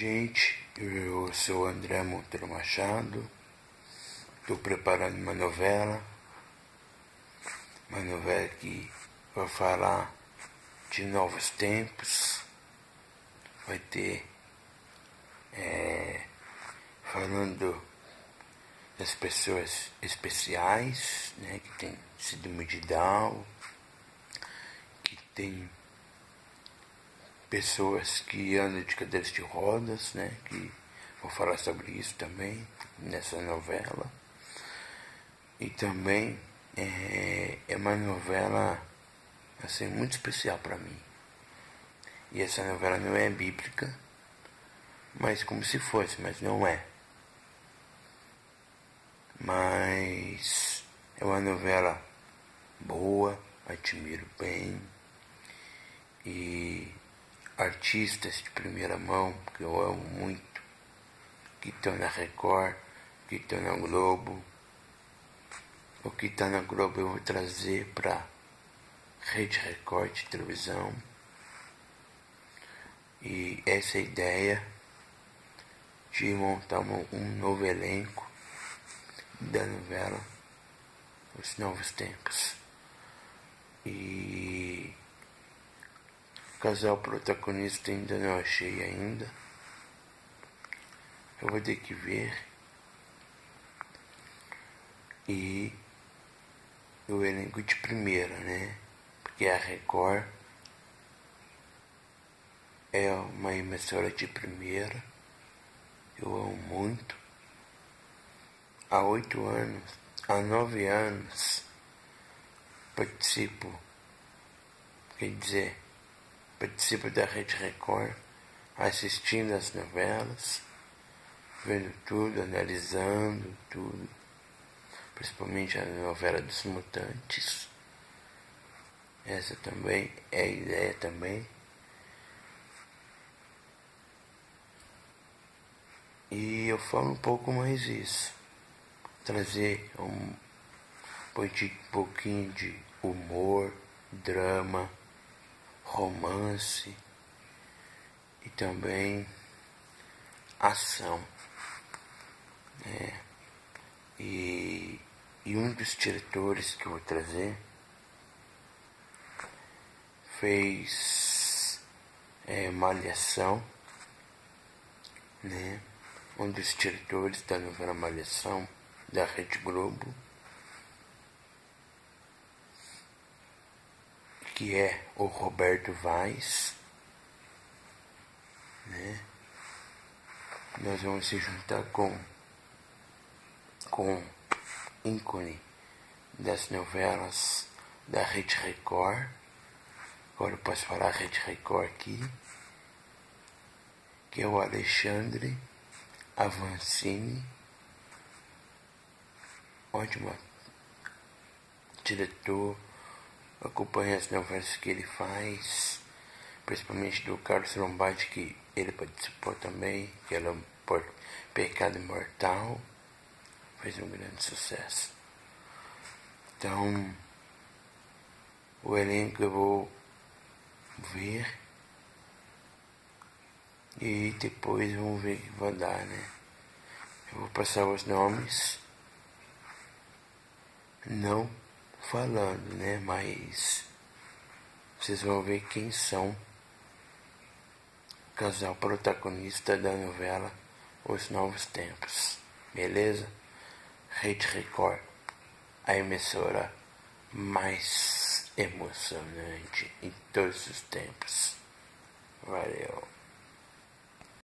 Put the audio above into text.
Gente, eu sou André Monteiro Machado, estou preparando uma novela que vai falar de novos tempos, vai ter falando das pessoas especiais, né, que tem síndrome de Down, que tem pessoas que andam de cadeiras de rodas, né, que vou falar sobre isso também nessa novela. E também é uma novela assim, muito especial para mim. E essa novela não é bíblica, mas como se fosse, mas não é. Mas é uma novela boa, admiro bem, e artistas de primeira mão que eu amo muito, que estão na Record, que estão na Globo. O que está na Globo eu vou trazer para Rede Record de televisão. E essa é a ideia de montar um novo elenco da novela Os Novos Tempos. E o casal protagonista ainda não achei ainda. Eu vou ter que ver. E o elenco de primeira, né? Porque a Record é uma emissora de primeira. Eu amo muito. Há 8 anos, há 9 anos, participo da Rede Record, assistindo as novelas, vendo tudo, analisando tudo, principalmente a novela dos Mutantes. Essa também é a ideia também. E eu falo um pouco mais isso, trazer um pouquinho de humor, drama, romance e também ação. E um dos diretores que eu vou trazer fez Malhação, né? Um dos diretores da novela Malhação da Rede Globo, que é o Roberto Vaz, né? Nós vamos se juntar com ícone das novelas da Rede Record. Agora eu posso falar Rede Record aqui, que é o Alexandre Avancini, ótimo diretor. Acompanho as novelas que ele faz, principalmente do Carlos Lombardi, que ele participou também, que é Pecado Mortal, fez um grande sucesso. Então, o elenco eu vou ver e depois vamos ver o que vai dar, né? Eu vou passar os nomes, não falando, né? Mas vocês vão ver quem são o casal protagonista da novela Os Novos Tempos. Beleza? Rede Record, a emissora mais emocionante em todos os tempos. Valeu.